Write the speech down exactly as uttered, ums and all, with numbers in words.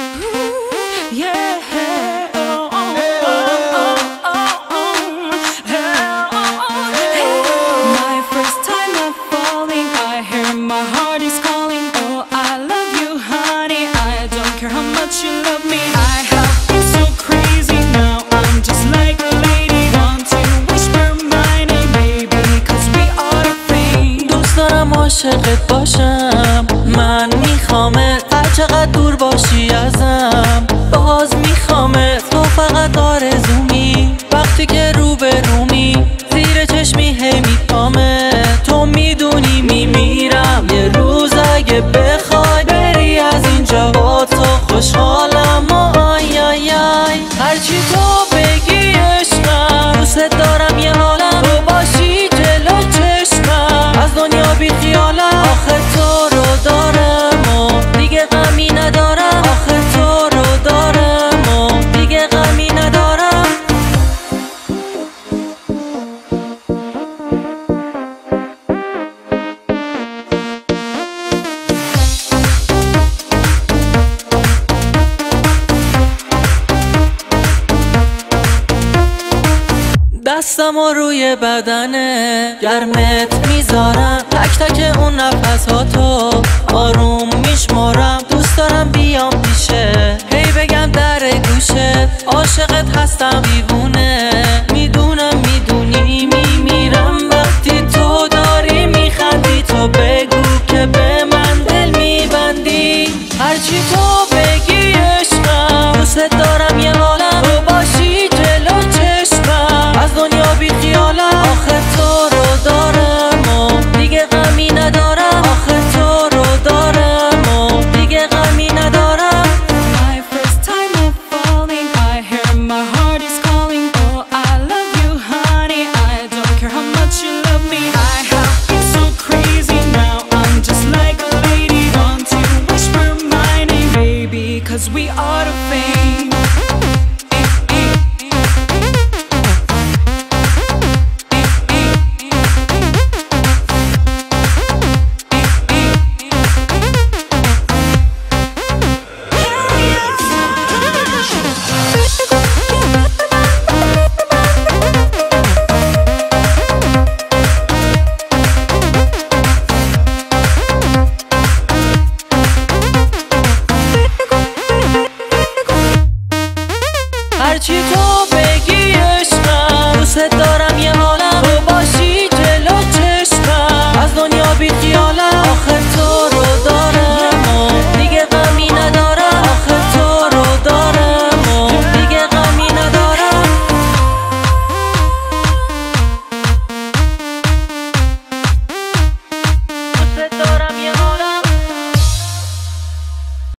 عاشقت باشم، من میخوامت هر چقدر دور باشی ازم، باز میخوامت تو فقط آرزومی، وقتی که رو به رومی زیر چشمی هی میپامت، تو میدونی میمیرم یه روز اگه بخوای بری از اینجا، با تو خوشحالم و آی آی آی هرچی تو بگی عشقم، دوست دارم یه حالم تو باشی جلو چشمم، از دنیا بی خیالم، آخه تو رو دارم و دیگه غمی ندارم، آخه تو رو دارم و دیگه غمی ندارم. دستمو روی بدنه گرمت میذارم، تک تک اون نفس ها تو آروم میشمارم، دوست دارم بیام پیشه هی بگم در گوشه عاشقت هستم دیوونه، میدونم میدونی میمیرم وقتی تو داری میخندی، تو بگو که به من دل میبندی، هرچی تو بگی عشقم، دوست دارم یه حالم تو باشی جلو چشمم، از دنیا بی خیالم، آخه تو رو دارم و دیگه غمی ندارم، آخه تو رو دارم و دیگه غمی ندارم. My first time of falling, I hear my heart is calling, oh I love you honey, I don't care how much you love me, I have been so crazy now, I'm just like a lady, want to whisper my name baby, cause we are the fame. هرچی تو